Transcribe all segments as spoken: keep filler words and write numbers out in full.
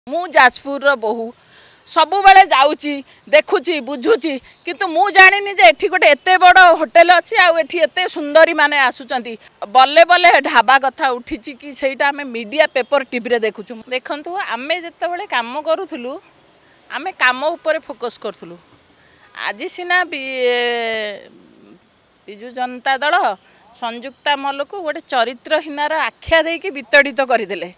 मु जाजपुर रो बहु सबु बेले जाऊँगी देखुची बुझुची किंतु मु जानी जे एठी गोटे एते बड़ होटेल अच्छी आउ एठी एते सुंदरी माने आसुचंती बल्ले बल्ले ढाबा कथा उठी कि सेटा आमे मीडिया पेपर टीवी रे देखुचु देखंतु आमे जत्ते बेले काम करूथुलु आमे काम ऊपर फोकस करथुलु आज सिना बिजु जनता दल संजुक्ता महल को गोटे चरित्रहीनार आख्या देकी वितड़ित करदेले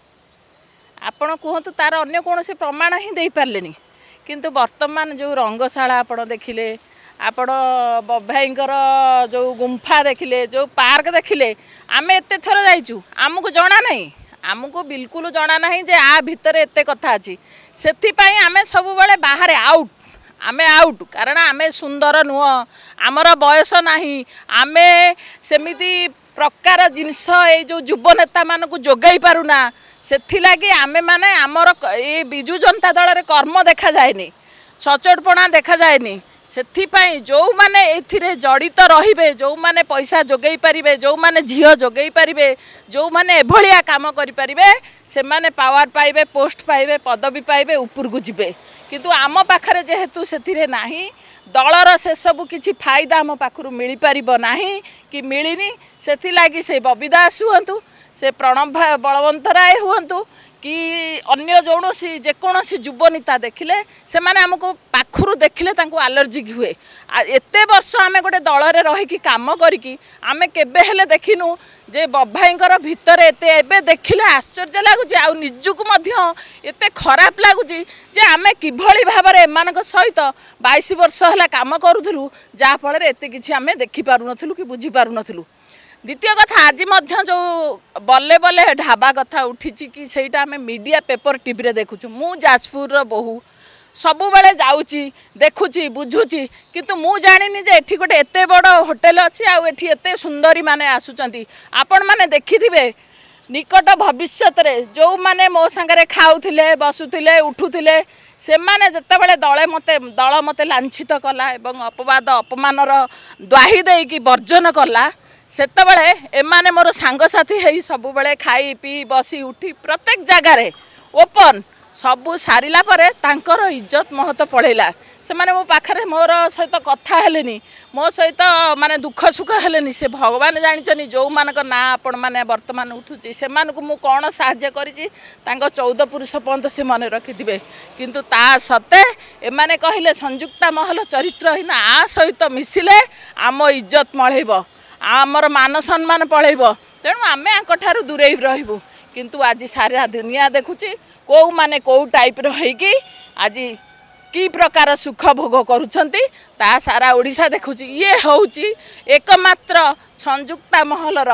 आपण कहतु तार अन्य कौन से प्रमाण ही दे पारे किंतु वर्तमान जो रंगशाला आपण देखिले आपण बभाईंकर जो गुंफा देखिले जो पार्क देखिले आमे एते थर जाइचु आमको जना नहीं आमको बिल्कुल जना नहीं जे आ भितर एते कथा अछि सेथि पई आमे सब बेले बाहर आउट आमे आउट कारण आमे सुंदर नुह आमर बयस नहीं आमे सेमिति प्रकार जिनस ए जो युव नेता मान को जोगाई पारुना सेथिलागी आमे माने आमर ए बिजु जनता दल रे कर्म देखा जाएनी सचोटपणा देखा जाएनी सेथिपाई जो माने एथिरे जड़ित रहिबे जो माने पैसा जोगई पारिबे जो माने झियो जोगई पारिबे जो माने एभलिया काम करि पारिबे से माने पावर पाइबे पोस्ट पाइबे पदवी पाइबे ऊपर को जिबे किंतु आम पाखरे जेहेतु सेथिरे नाही दलर से सब किछि फायदा आम पाखरु मिली पारिबो नाही कि मिलिनी सेथिलागी से बबी दास हुअंतु से प्रणव बलवंत राय हुअंतु कि अन्य जौनसी जेकोसी युव नेता देखिले से माने हमको पाखरु देखिले तांको एलर्जिक हुए एते वर्ष आमे गोटे दल रे रही कि काम करिकी आमे केबे हेले देखिनु जे बभाईंकर भितर एते एबे देखिले आश्चर्य लागुची आ निजुक मध्य एते खराब लागुची जे आमे किभली भाबरे एमानक सहित बाईस वर्ष हला काम करूथुलु जा फल रे एते किछि आमे देखि पारु नथुलु कि बुझी पारु नथुलु। द्वितीय कथा आज मध्य जो बल्ले बल्ले ढाबा कथा उठी कि सेटा आमे मीडिया पेपर टीवी रे देखुचु मु जाजपुर रो बहु सबु बेले जाऊँगी देखुची बुझुची किंतु मु जानी जे एठी गोटे एते बड़ होटेल अच्छी आउ एठी एते सुंदरी माने आसुचंती आपण माने देखिथिबे निकट भविष्य रे जो माने मो संगे खाउथिले बसुथिले उठुथिले से माने जत्तेबेले दले मते दल मते लांछित कला एवं अपवाद अपमानर द्वाही देकी वर्जन कला सेतबेले एमाने मोर सांगसाथी हेई सब बेले खाई पी बसी उठी प्रत्येक जगार ओपन सबू सारिला परे तांकर इज्जत महत पड़ेला से माने मो पाखरे मोर सहित कथा हेलेनी मो सहित माने दुख सुख हेलेनी से भगवान जानिचनी जो मानक ना आपण माने वर्तमान उठुची से मानक मु कोन सहाय्य करिची तांको चौदह पुरुष पंत से मन रखिथिबे किंतु ता सते एमाने कहिले संजुक्ता महल चरित्रहीन आ सहित मिसिले आम इज्जत मळेबो आमर मान सम्मान पळेबो तेणु आमे आंकठारु दूरे रहिबु किंतु आज सारा दुनिया देखुची कौ माने कौ टाइप रही आज की प्रकार सुख भोग करुछंती ता सारा ओडिशा देखुची ये होउची एकमात्र संजुक्ता महलर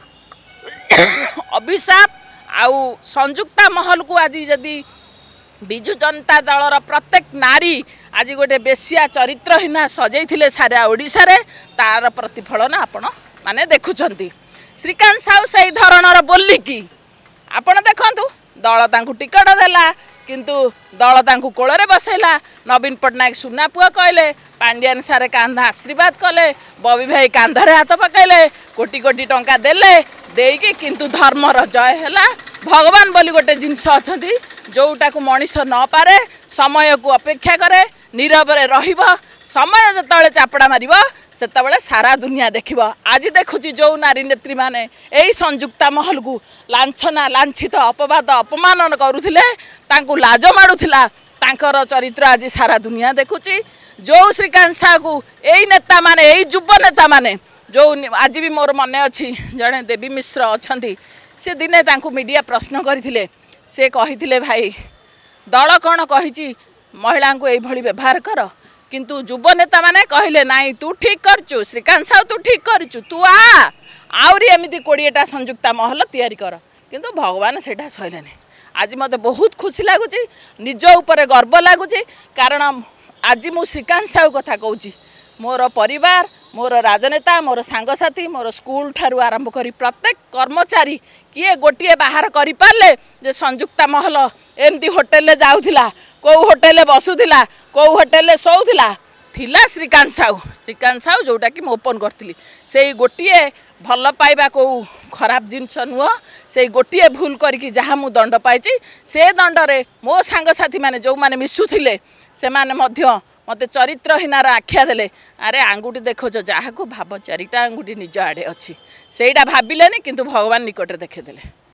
अभिशाप आउ संजुक्ता महल को आज जदि बिजु जनता दलर प्रत्येक नारी आज गोटे बेसिया चरित्रहीना सजैथिले सारा ओडिशा रे तार प्रतिफलन आपण माने देखुछंती श्रीकांत साहू सही धरणर बोलिकी आपण देखंतु दल तांकु टिकट देला किंतु दल तांकु कोଳରେ बसैला नवीन पट्टनायक सुना पुआ कहले पांडियान सारे कांधा आशीर्वाद कले बबी भाई कांधरे हाथ पकैले कोटी कोटी टंका देले देकी किंतु धर्मर जय हैला भगवान बोली गोटे जिनस अछंती जोटा को मनीष न पारे समय को अपेक्षा करे नीरव रे रहिबो समय जतबेले चापड़ा मारिबो सेतबेले सारा दुनिया देखिबो आज देखुची जो नारी नेत्री माने एई संजुक्ता महल को लांछना लांछित अपवाद अपमान करुथिले तांकु लाज माडुथिला तांकर चरित्र आज सारा दुनिया देखुची जो श्रीकांत साहू को एई नेता माने एई युव नेता माने जो आज भी मोर मने अछि जणे देवी मिश्र अछंती से दिने तांकु मीडिया प्रश्न करथिले से कहिथिले भाई दल कौन कहिची महिला को एई भली व्यवहार कर किंतु युव नेता माने कहले नाई तू ठीक करचु श्रीकांत साहू तू ठीक करचु तू आ आउरी एमिति कोड़ीटा संजुक्ता महल तैयारी कर किंतु भगवान सेटा सहलेनी आज मते बहुत खुशी लागुची निज ऊपर गर्व लागुची कारण आज मु श्रीकांत साहू कथा कहूची मोर परिवार मोर राजनेता मोर सांगसाथी मोर स्कूल ठारू आरंभ करी प्रत्येक कर्मचारी किए गोटे बाहर करि पारले जे संजुक्ता महल एमती होटेल जाउथिला कौ होटेल बसुथिला कौ होटेल शोउथिला थिला श्रीकांत साहू श्रीकांत साहू जोटा कि ओपन करथिली सेई गोटे भल पाइबा को खराब जिनस नुह से गोटे भूल करी जहाँ मु दंड पाई से दंडरे मो सांगसाथी मैंने जो मैंने मिसुले से माने मत चरित्रहीनार आख्या देले अरे आंगुठी देखो जहाँ को भाव चारिटा आंगुठी निज आड़े अच्छी सेटा भाविले किंतु भगवान निकट देखदेले।